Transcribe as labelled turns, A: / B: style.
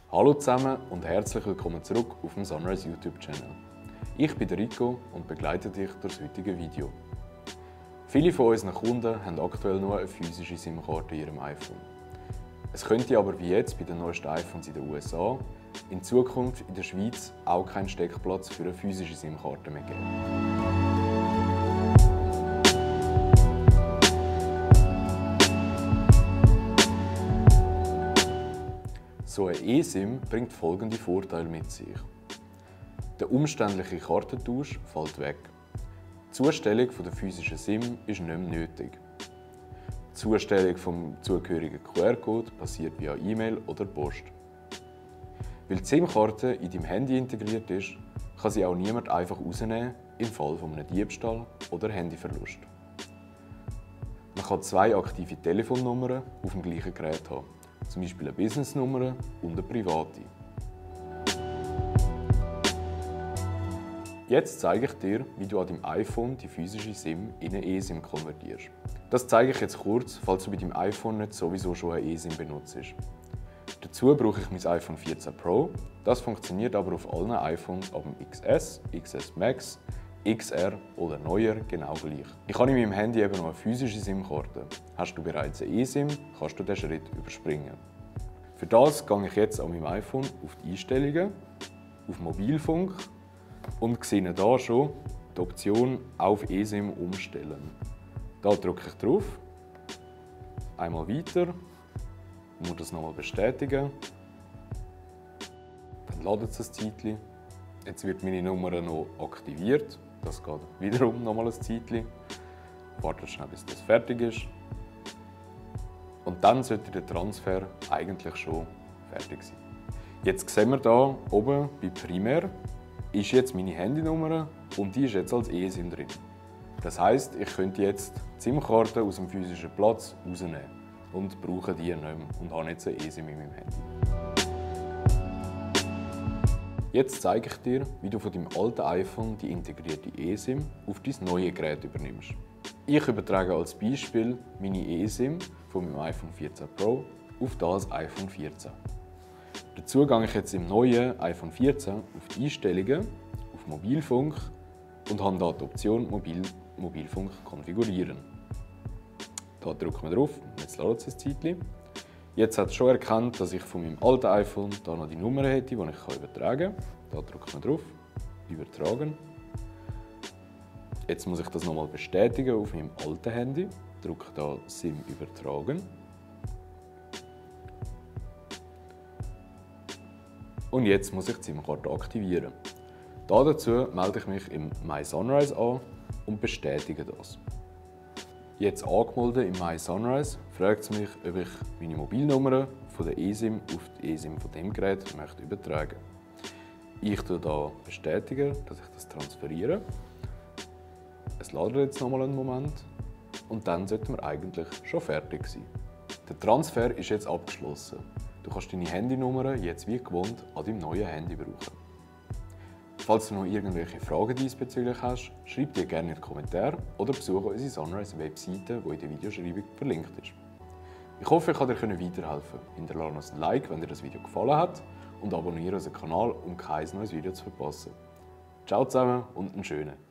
A: Hallo zusammen und herzlich willkommen zurück auf dem Sunrise YouTube-Channel. Ich bin der Rico und begleite dich durch das heutige Video. Viele von unseren Kunden haben aktuell nur eine physische SIM-Karte in ihrem iPhone. Es könnte aber wie jetzt bei den neuesten iPhones in den USA in Zukunft in der Schweiz auch keinen Steckplatz für eine physische SIM-Karte mehr geben. So eine eSIM bringt folgende Vorteile mit sich. Der umständliche Kartentausch fällt weg. Die Zustellung der physischen SIM ist nicht mehr nötig. Die Zustellung des zugehörigen QR-Code passiert via E-Mail oder Post. Weil die SIM-Karte in deinem Handy integriert ist, kann sie auch niemand einfach rausnehmen im Fall eines Diebstahls oder Handyverlust. Man kann zwei aktive Telefonnummern auf dem gleichen Gerät haben. Zum Beispiel eine Businessnummer und eine private. Jetzt zeige ich dir, wie du an deinem iPhone die physische SIM in eine eSIM konvertierst. Das zeige ich jetzt kurz, falls du bei deinem iPhone nicht sowieso schon eine eSIM benutzt. Dazu brauche ich mein iPhone 14 Pro. Das funktioniert aber auf allen iPhones ab dem XS, XS Max, XR oder neuer genau gleich. Ich habe in meinem Handy eben noch eine physische SIM-Karte. Hast du bereits eine eSIM, kannst du diesen Schritt überspringen. Für das gehe ich jetzt an meinem iPhone auf die Einstellungen, auf Mobilfunk und sehe hier schon die Option auf eSIM umstellen. Da drücke ich drauf, einmal weiter, muss das nochmal bestätigen. Dann ladet es ein Zeitchen. Jetzt wird meine Nummer noch aktiviert. Das geht wiederum nochmal ein Zeitchen. Wartet schnell, bis das fertig ist. Und dann sollte der Transfer eigentlich schon fertig sein. Jetzt sehen wir hier oben bei Primär ist jetzt meine Handynummer und die ist jetzt als eSIM drin. Das heisst, ich könnte jetzt die SIM-Karte aus dem physischen Platz rausnehmen und brauche die nicht mehr und habe jetzt eine eSIM in meinem Handy. Jetzt zeige ich dir, wie du von deinem alten iPhone die integrierte eSIM auf dein neue Gerät übernimmst. Ich übertrage als Beispiel meine eSIM von meinem iPhone 14 Pro auf das iPhone 14. Dazu gehe ich jetzt im neuen iPhone 14 auf die Einstellungen, auf Mobilfunk und habe hier die Option Mobilfunk konfigurieren. Da drücken wir drauf, jetzt lädt es ein Zeitchen. Jetzt hat es schon erkannt, dass ich von meinem alten iPhone da noch die Nummer hätte, die ich übertragen kann. Da drückt man drauf, übertragen. Jetzt muss ich das nochmal bestätigen auf meinem alten Handy. Drücke da SIM übertragen. Und jetzt muss ich die SIM-Karte aktivieren. Dazu melde ich mich im My Sunrise an und bestätige das. Jetzt angemeldet im My Sunrise fragt es mich, ob ich meine Mobilnummer von der eSIM auf die eSIM von dem Gerät möchte übertragen. Ich bestätige, dass ich das transferiere. Es ladet jetzt nochmal einen Moment und dann sollten wir eigentlich schon fertig sein. Der Transfer ist jetzt abgeschlossen. Du kannst deine Handynummer jetzt wie gewohnt an deinem neuen Handy brauchen. Falls du noch irgendwelche Fragen diesbezüglich hast, schreib dir gerne in die Kommentare oder besuche unsere Sunrise-Webseite, die in der Videobeschreibung verlinkt ist. Ich hoffe, ich konnte dir weiterhelfen. Hinterlasse uns ein Like, wenn dir das Video gefallen hat und abonniere unseren Kanal, um kein neues Video zu verpassen. Ciao zusammen und einen schönen.